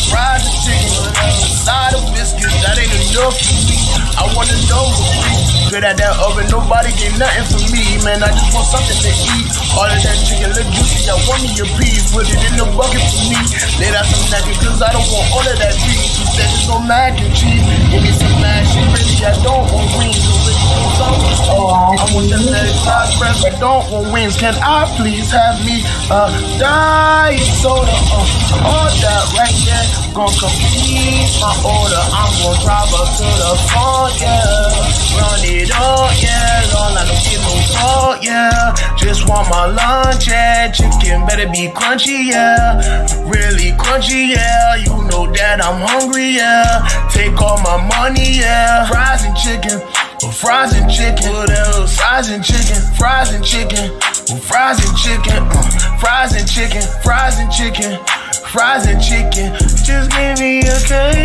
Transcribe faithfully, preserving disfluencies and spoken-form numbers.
fries and chicken, a side of biscuits, that ain't enough for me. I want a number three. Good at that oven, nobody get nothing from me. Man, I just want something to eat. All of that chicken look juicy, I want me a piece. Put it in the bucket for me. Lay out some napkin, cause I don't want all of that beef. You said it's no mac and cheese. Give me some mash and really, I don't want wings. I want them that fried bread, I don't want wings. Can I please have me a diet soda? Uh, all that right there gon' complete my order. I'm gon' drive up to the front, yeah. Run it up, yeah. All I don't get no salt, yeah. Just want my lunch, yeah. Chicken better be crunchy, yeah. Really crunchy, yeah. You know that I'm hungry, yeah. Take all my money, yeah. Fries and chicken. Well, fries and chicken, what else? Fries and chicken, fries and chicken, well, fries and chicken, uh, fries and chicken, fries and chicken, fries and chicken. Just give me a cake.